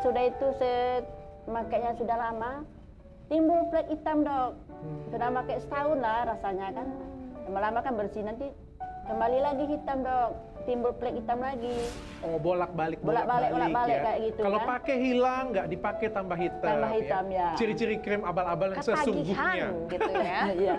sudah itu makanya sudah lama, timbul flek hitam dok. Sudah pakai setahun lah rasanya kan. Lama-lama kan bersih nanti kembali lagi hitam dok. Timbul flek hitam lagi. Oh, bolak-balik ya. Kayak gitu. Kalau kan? pakai hilang, nggak dipakai tambah hitam. Tambah hitam ya. Ciri-ciri krim abal-abal yang sesungguhnya. Gitu ya. Iya.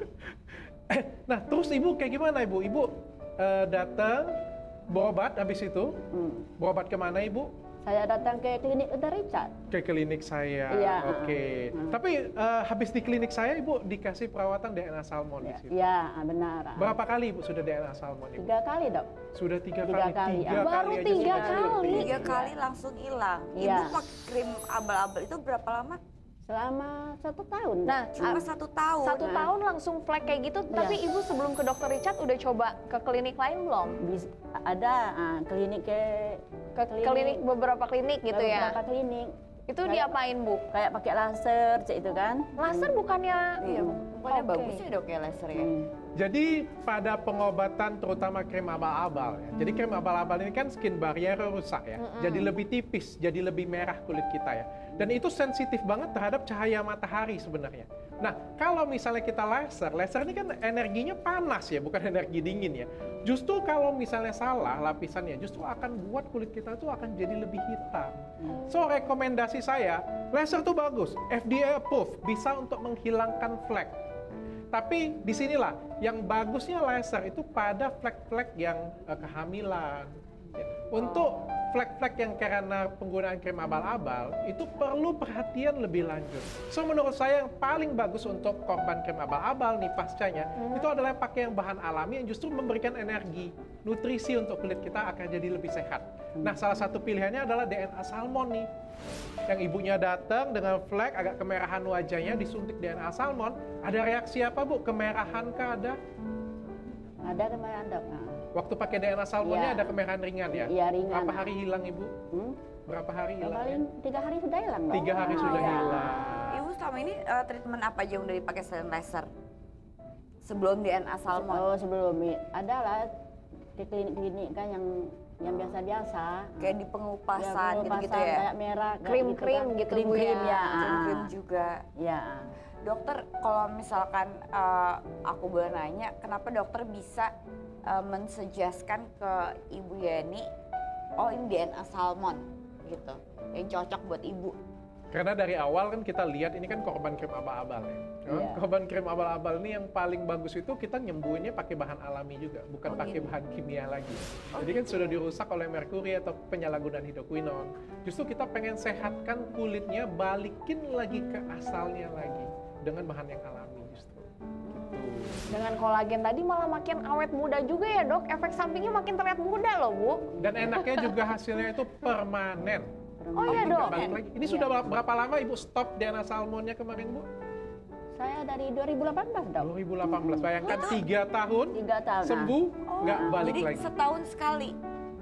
Nah, terus ibu kayak gimana ibu? Ibu datang berobat habis itu? Berobat kemana ibu? Saya datang ke klinik Dr. Richard. Ke klinik saya. Iya. Oke. Tapi habis di klinik saya ibu dikasih perawatan DNA salmon di situ. Iya, benar. Berapa kali ibu sudah DNA salmon ibu? 3 kali dok. Sudah 3 Tiga kali. kali. Baru aja 3 sudah kali. lebih. 3 kali langsung hilang. Iya. Ibu pakai krim abal-abal itu berapa lama? Selama 1 tahun. Nah, Cuma 1 tahun. 1 tahun langsung flek kayak gitu. Tapi ibu sebelum ke dokter Richard udah coba ke klinik lain belum? Ada klinik Klinik beberapa klinik gitu ya. Beberapa klinik. Itu diapain bu? Kayak pakai laser, cek itu kan. Laser bukannya? Iya, bukannya Oke. bagus ya dok ya laser ya? Jadi pada pengobatan terutama krim abal-abal ya. Jadi krim abal-abal ini kan skin barrier rusak ya. Jadi lebih tipis, jadi lebih merah kulit kita ya. Dan itu sensitif banget terhadap cahaya matahari sebenarnya. Nah, kalau misalnya kita laser ini kan energinya panas ya, bukan energi dingin ya. Justru kalau misalnya salah lapisannya, justru akan buat kulit kita tuh akan jadi lebih hitam. So, rekomendasi saya, laser tuh bagus, FDA approved, bisa untuk menghilangkan flek. Tapi disinilah yang bagusnya laser itu pada flek-flek yang kehamilan. Ya. Untuk flek-flek yang karena penggunaan krim abal-abal itu perlu perhatian lebih lanjut. So menurut saya yang paling bagus untuk korban krim abal-abal nih pascanya itu adalah pakai yang bahan alami yang justru memberikan energi, nutrisi untuk kulit kita akan jadi lebih sehat. Nah salah satu pilihannya adalah DNA salmon nih. Yang ibunya datang dengan flek agak kemerahan wajahnya disuntik DNA salmon, ada reaksi apa bu? Kemerahan kah ada? Ada kemarin dok. Waktu pakai DNA salmonnya ada kemerahan ringan ya? Iya ringan. Berapa hari hilang ibu? Berapa hari hilang? Paling 3 hari sudah hilang dok. 3 hari sudah hilang. Ibu selama ini treatment apa aja yang udah dipakai selain laser? Sebelum DNA salmon? Oh sebelum ada lah di klinik-klinik kan yang biasa-biasa. Kayak di pengupasan gitu-gitu ya? Kayak merah. Krim-krim gitu, Bu, Krim-krim ya. ya. Krim juga. Ya. Dokter, kalau misalkan aku boleh nanya, kenapa dokter bisa mensuggestkan ke Ibu Yani, oh ini DNA salmon gitu, yang cocok buat ibu? Karena dari awal kan kita lihat ini kan korban krim abal-abal ya. Iya. Korban krim abal-abal ini yang paling bagus itu kita nyembuhinnya pakai bahan alami juga, bukan pakai bahan kimia lagi. Jadi kan sudah dirusak oleh merkuri atau penyalahgunaan hidroquinon. Justru kita pengen sehatkan kulitnya, balikin lagi ke asalnya lagi dengan bahan yang alami justru. Gitu. Dengan kolagen tadi malah makin awet muda juga ya dok. Efek sampingnya makin terlihat muda loh bu. Dan enaknya juga hasilnya itu permanen. Oh iya Nggak dok. balik lagi. Ini sudah berapa lama ibu stop DNA salmonnya kemarin bu? Saya dari 2018 dok. 2018. Bayangkan 3 tahun 3 tahun. sembuh nggak balik Jadi lagi. setahun sekali?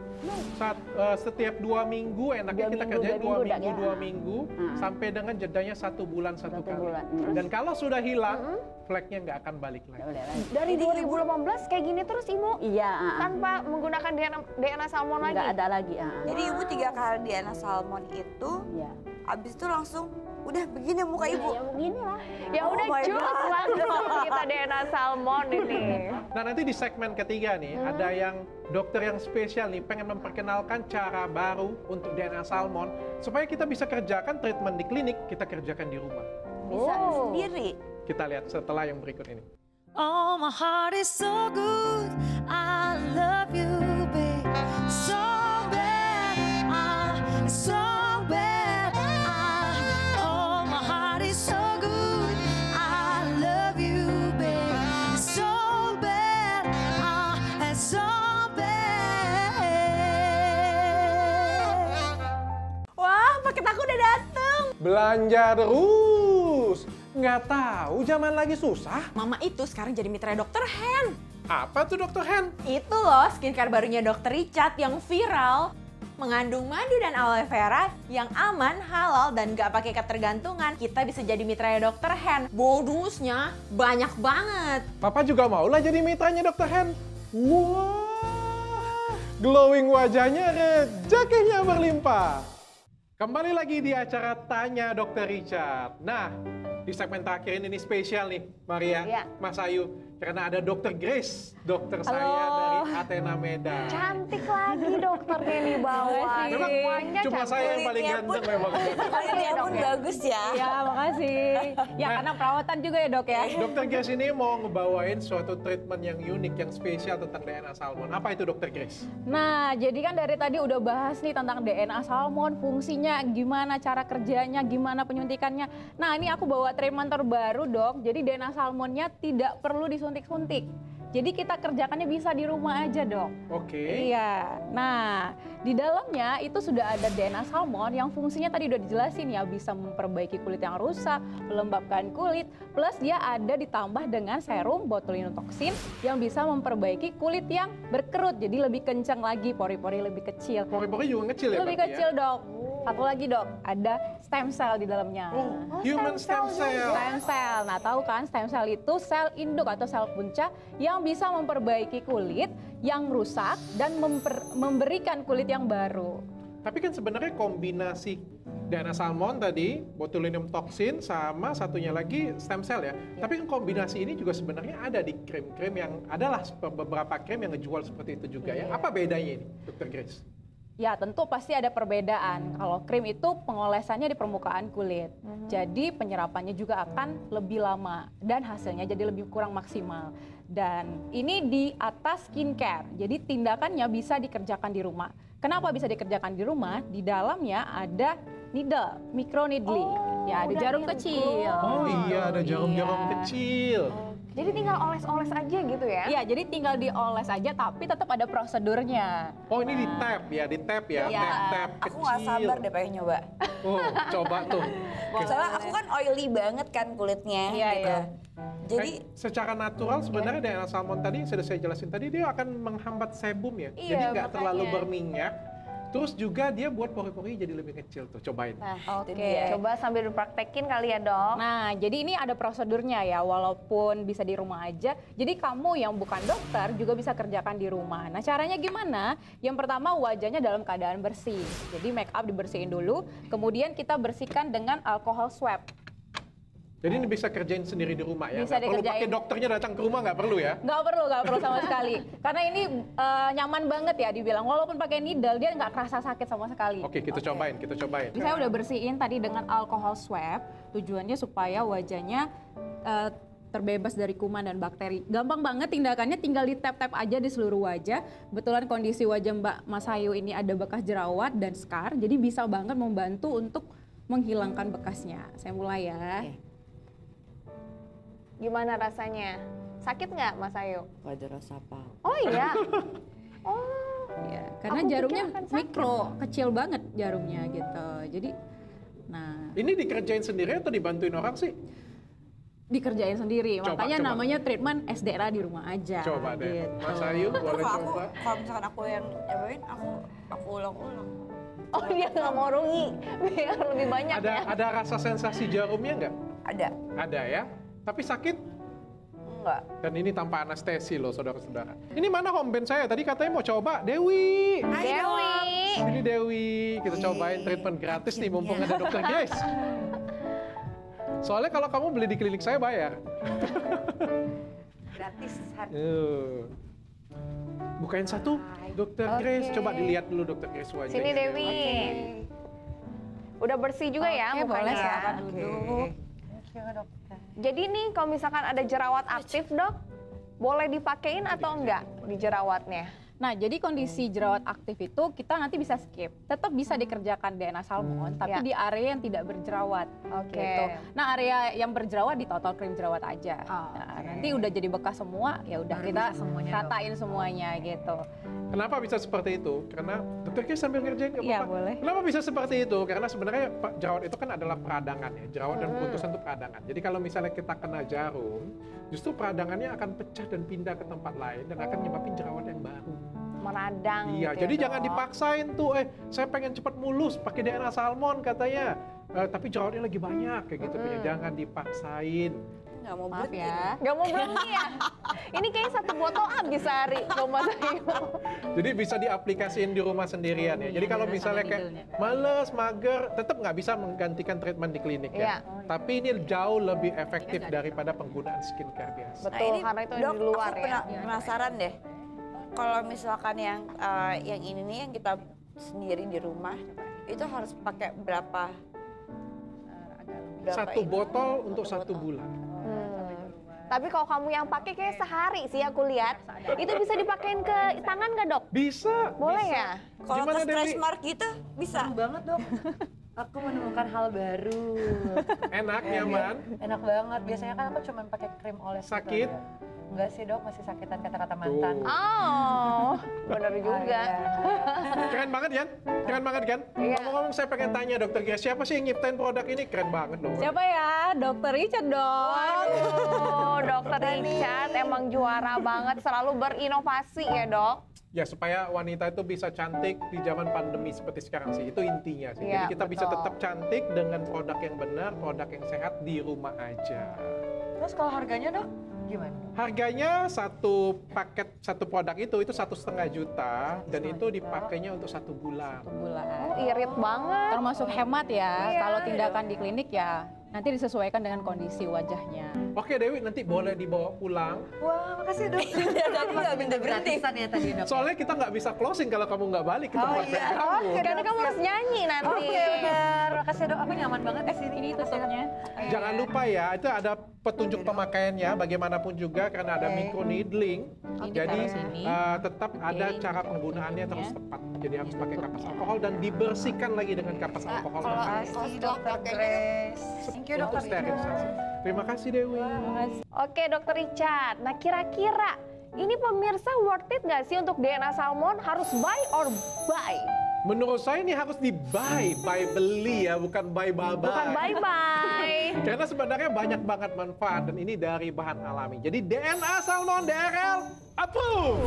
Setiap 2 minggu enaknya kita kerjain 2 minggu, 2 minggu sampai dengan jedanya 1 bulan 1 kali. bulan. Dan kalau sudah hilang, fleknya nggak akan balik lagi. Dari 2018 kayak gini terus ibu? Iya. Tanpa menggunakan DNA salmon lagi? Nggak ada lagi. Jadi ibu 3 kali DNA salmon itu, Iya. abis itu langsung udah begini muka ibu? Ya begini lah. Ya Oh udah my cus God. langsung kita DNA salmon ini. Nah nanti di segmen ketiga nih, ada yang dokter yang spesial nih, pengen memperkenalkan cara baru untuk DNA salmon, supaya kita bisa kerjakan treatment di klinik, kita kerjakan di rumah. Bisa Oh. sendiri? Kita lihat setelah yang berikut ini. Oh, my heart is so good. I love you, babe. So bad. So bad. Oh, my heart is so good. I love you, babe. So bad. And so bad. Wah, paket aku udah dateng. Belanja terus. Nggak tahu zaman lagi susah. Mama itu sekarang jadi mitra Dr. Hen. Apa tuh Dokter Hen? Itu loh skincare barunya Dr. Richard yang viral. Mengandung madu dan aloe vera yang aman, halal, dan gak pakai ketergantungan. Kita bisa jadi mitra Dr. Hen. Bonusnya banyak banget. Papa juga maulah jadi mitranya Dokter Hen. Wah, glowing wajahnya, rezekinya berlimpah. Kembali lagi di acara Tanya Dr. Richard. Nah, di segmen terakhir ini spesial nih, Maria, Iya. Mas Ayu. Karena ada Dr. Grace, dokter saya dari Athena Medan. Cantik lagi dokternya nih bawa. Memang Semuanya cuma cantik. saya yang paling ganteng memang. Kulitnya pun bagus ya. Ya, makasih. Ya, karena perawatan juga ya, Dok ya. Dr. Grace ini mau ngebawain suatu treatment yang unik, yang spesial tentang DNA salmon. Apa itu Dr. Grace? Nah, jadi kan dari tadi udah bahas nih tentang DNA salmon, fungsinya gimana, cara kerjanya, gimana penyuntikannya. Nah, ini aku bawa treatment terbaru, Dok. Jadi DNA salmonnya tidak perlu disuntik-suntik. Jadi kita kerjakannya bisa di rumah aja, Dok. Oke. Iya. Nah, di dalamnya itu sudah ada DNA salmon yang fungsinya tadi udah dijelasin ya, bisa memperbaiki kulit yang rusak, melembabkan kulit, plus dia ada ditambah dengan serum botulinum toksin yang bisa memperbaiki kulit yang berkerut, jadi lebih kencang lagi, pori-pori lebih kecil. Pori-pori juga kecil ya? Lebih berarti kecil, Dok. Satu lagi, Dok, ada stem cell di dalamnya. Oh, human stem cell. Stem cell. Nah, tahu kan stem cell itu sel induk atau sel punca yang bisa memperbaiki kulit yang rusak dan memberikan kulit yang baru. Tapi kan sebenarnya kombinasi DNA salmon tadi, botulinum toksin, sama satunya lagi stem cell ya. Tapi kan kombinasi ini juga sebenarnya ada di krim-krim yang adalah beberapa krim yang ngejual seperti itu juga ya. Apa bedanya ini, Dr. Grace? Ya, tentu pasti ada perbedaan. Kalau krim itu pengolesannya di permukaan kulit. Jadi penyerapannya juga akan lebih lama dan hasilnya jadi lebih kurang maksimal. Dan ini di atas skincare. Jadi tindakannya bisa dikerjakan di rumah. Kenapa bisa dikerjakan di rumah? Di dalamnya ada needle, microneedling. Ya, ada jarum kecil. Oh iya, ada jarum-jarum Iya. kecil. Jadi tinggal oles-oles aja gitu ya? Iya, jadi tinggal dioles aja, tapi tetap ada prosedurnya. Oh ini di tap ya, Iya. tap Aku kecil. nggak sabar deh pengen nyoba. Oh, coba tuh. Soalnya aku kan oily banget kan kulitnya Iya, gitu. iya. Jadi Secara natural sebenarnya DNA salmon tadi yang sudah saya jelasin tadi dia akan menghambat sebum ya. Iya, Jadi nggak terlalu makanya. berminyak. Terus juga dia buat pori-pori jadi lebih kecil tuh, cobain. nah Oke. itu dia. Coba sambil dipraktekin kali ya dok. Nah, jadi ini ada prosedurnya ya, walaupun bisa di rumah aja. Jadi kamu yang bukan dokter juga bisa kerjakan di rumah. Nah, caranya gimana? Yang pertama wajahnya dalam keadaan bersih. Jadi make up dibersihin dulu, kemudian kita bersihkan dengan alkohol swab. Jadi ini bisa kerjain sendiri di rumah ya. Bisa Nggak perlu dikerjain. pakai dokternya datang ke rumah, nggak perlu ya. Nggak perlu sama sekali. Karena ini nyaman banget ya dibilang. Walaupun pakai needle, dia nggak kerasa sakit sama sekali. Oke, kita cobain. Jadi saya udah bersihin tadi dengan alkohol swab. Tujuannya supaya wajahnya terbebas dari kuman dan bakteri. Gampang banget tindakannya, tinggal di tap-tap aja di seluruh wajah. Kebetulan kondisi wajah Mbak Mas Ayu ini ada bekas jerawat dan scar, jadi bisa banget membantu untuk menghilangkan bekasnya. Saya mulai ya. Gimana rasanya? Sakit nggak Mas Ayu? Gak ada rasa apa. Oh iya. Ya, karena Aku pikir jarumnya akan sakit. mikro, kecil banget jarumnya gitu. Jadi, nah Ini dikerjain sendiri atau dibantuin orang sih? dikerjain sendiri. Coba, Makanya coba. namanya treatment SDRA di rumah aja. Coba deh. gitu. Mas Ayu boleh Kalau coba. kalau misalkan aku yang nyobain, aku ulang-ulang. Oh dia nggak mau rungi biar lebih banyak ya. Ada rasa sensasi jarumnya nggak? Ada? Ada ya. Tapi sakit? Enggak. Dan ini tanpa anestesi loh, saudara-saudara. Ini mana home band saya? Tadi katanya mau coba. Dewi! Dewi. Ini Dewi. Kita cobain treatment gratis nih, mumpung ada Dr. Grace. Soalnya kalau kamu beli di klinik saya bayar. Gratis. Bukain satu, Dr. Grace. Coba dilihat dulu Dr. Grace wajahnya. Sini Dewi. Udah bersih juga ya Oke, boleh mukanya. silakan duduk. Jadi nih kalau misalkan ada jerawat aktif dok, boleh dipakein atau enggak di jerawatnya? Nah, jadi kondisi jerawat aktif itu kita nanti bisa skip. Tetap bisa dikerjakan DNA salmon, tapi Ya. di area yang tidak berjerawat. Oke. Gitu. Nah, area yang berjerawat di total krim jerawat aja. Oh, Nah, nanti udah jadi bekas semua, ya udah kita ratain semuanya gitu. Kenapa bisa seperti itu? Karena Dr. Grace sambil ngerjain nggak Iya, apa-apa. boleh. Kenapa bisa seperti itu? Karena sebenarnya jerawat itu kan adalah peradangan ya. Jerawat dan beruntusan itu peradangan. Jadi kalau misalnya kita kena jarum, justru peradangannya akan pecah dan pindah ke tempat lain dan akan nyebabin jerawat yang baru. Meradang. Iya, gitu ya, jadi jangan Dok. dipaksain tuh, saya pengen cepat mulus pakai DNA salmon katanya. Tapi jerawatnya lagi banyak kayak gitu. Jangan dipaksain. nggak mau Maaf berhenti. ya. Gak mau berhenti ya? Ini kayaknya 1 botol habis sehari rumah saya. Jadi bisa diaplikasiin di rumah sendirian ya. Jadi kalau misalnya kayak males, mager, tetap nggak bisa menggantikan treatment di klinik Iya. ya. Tapi ini jauh lebih efektif daripada penggunaan skincare biasa. Betul, karena itu Dok, di luar aku ya. penasaran deh. Kalau misalkan yang ini nih yang kita sendiri di rumah, itu harus pakai berapa Satu ini? botol untuk 1 bulan. Tapi kalau kamu yang pakai kayak sehari sih aku lihat. Itu bisa dipakein ke tangan nggak dok? Bisa. Boleh bisa. ya? Kalau Gimana, ke stretch Dewi? mark gitu bisa. Seru banget dok. Aku menemukan hal baru. Enak, nyaman. Enak banget. Biasanya kan aku cuma pakai krim oles. gitu Sakit? aja. Enggak sih dok, masih sakitan kata-kata mantan. Tuh. Oh, bener juga. Keren banget kan? Keren banget kan? Iya. Ngomong-ngomong saya pengen tanya dokter Grace, siapa sih yang nyiptain produk ini? Keren banget dong. Siapa ya? Dokter Richard dong. Waduh, dokter Richard emang juara banget, selalu berinovasi ya dok. Ya supaya wanita itu bisa cantik di zaman pandemi seperti sekarang sih. Itu intinya sih. Iya, Jadi kita bisa betul. tetap cantik dengan produk yang benar, produk yang sehat di rumah aja. Terus kalau harganya dok, gimana? Harganya satu paket satu produk itu 1,5 juta dan itu dipakainya untuk 1 bulan. Oh, irit banget. Termasuk hemat ya. Iya. Kalau tindakan di klinik ya nanti disesuaikan dengan kondisi wajahnya. Oke Dewi, nanti boleh dibawa pulang. Wah, makasih dok. Tadi nggak minta berhenti. Gratisan ya tadi dok. Soalnya kita nggak bisa closing kalau kamu nggak balik ke tempat iya. kamu. Karena kamu harus nyanyi nanti. Oke benar. Makasih dok, aku nyaman banget di sini. Ini tutupnya. Jangan lupa ya, itu ada petunjuk pemakaiannya bagaimanapun juga karena ada micro needling. Ini Jadi ditaruh sini. tetap ada cara penggunaannya terus tepat. Jadi harus pakai kapas alkohol dan dibersihkan lagi dengan kapas alkohol. Kalau namanya. setelah pakainya Thank you Untuk dokter. sterilisasi. Terima kasih Dewi. Oke dokter Richard, nah kira-kira ini pemirsa worth it nggak sih untuk DNA salmon? Harus buy or buy? Menurut saya ini harus buy beli ya, bukan buy. Bukan bye-bye. Karena sebenarnya banyak banget manfaat dan ini dari bahan alami. Jadi DNA Salmon DRL approve.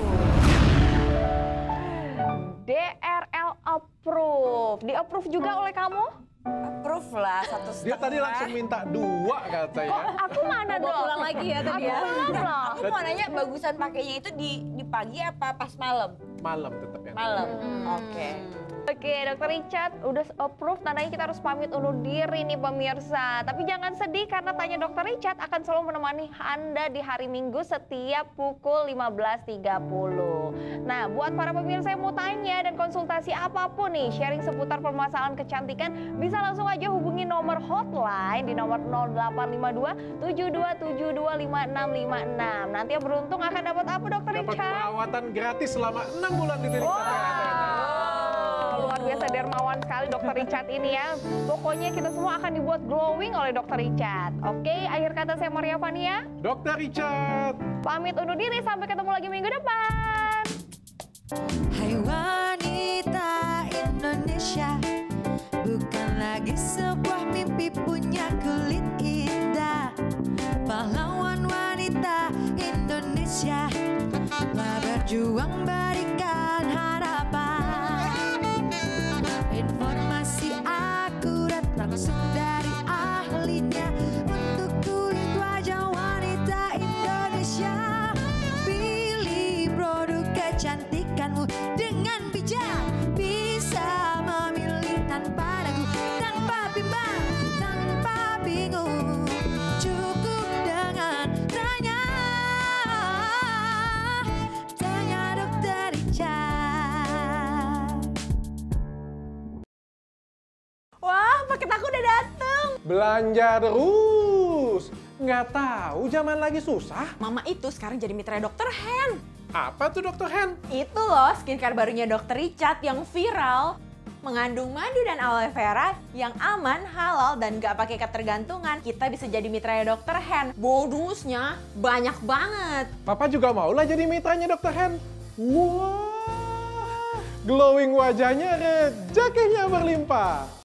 DRL approve. Di-approve juga oleh kamu? approve lah 1,5. Dia tadi langsung minta 2 katanya. Kok aku mana Bawa dong? pulang lagi ya tadi ya. Aku belum loh. Aku mau nanya bagusan pakainya itu di pagi apa pas malam? Malam tetap ya. Malam. Oke. Oke, Dokter Richard udah approve, tandanya kita harus pamit undur diri nih pemirsa. Tapi jangan sedih karena Tanya Dokter Richard akan selalu menemani Anda di hari Minggu setiap pukul 15.30. Nah, buat para pemirsa yang mau tanya dan konsultasi apapun nih, sharing seputar permasalahan kecantikan, bisa langsung aja hubungi nomor hotline di nomor 0852 72725656. Nanti yang beruntung akan dapat apa Dokter Dapat Richard? perawatan gratis selama 6 bulan di klinik Tanya. Luar biasa dermawan sekali Dokter Richard ini ya. Pokoknya kita semua akan dibuat glowing oleh Dokter Richard. Oke, akhir kata saya Maria Vania. Dokter Richard. Pamit undur diri, sampai ketemu lagi minggu depan. Hai wanita Indonesia, bukan lagi sebuah mimpi punya kulit indah. Pahlawan wanita Indonesia telah berjuang berikan harapan. Informasi akurat langsung dari ahlinya untuk kulit wajah wanita Indonesia. Pilih produk kecantikanmu dengan bijak, bisa memilih tanpa ragu, tanpa bimbang, tanpa bingung. Cukup dengan tanya Dokter Richard. Wah, paket aku udah dateng. Belanja terus. Nggak tahu zaman lagi susah. Mama itu sekarang jadi mitra Dokter Hen. Apa tuh Dokter Hen? Itu loh skincare barunya Dokter Richard yang viral. Mengandung madu dan aloe vera yang aman, halal, dan gak pakai ketergantungan. Kita bisa jadi mitranya Dokter Hen. Bonusnya banyak banget. Papa juga maulah jadi mitranya Dokter Hen. Wah, glowing wajahnya, rezekinya berlimpah.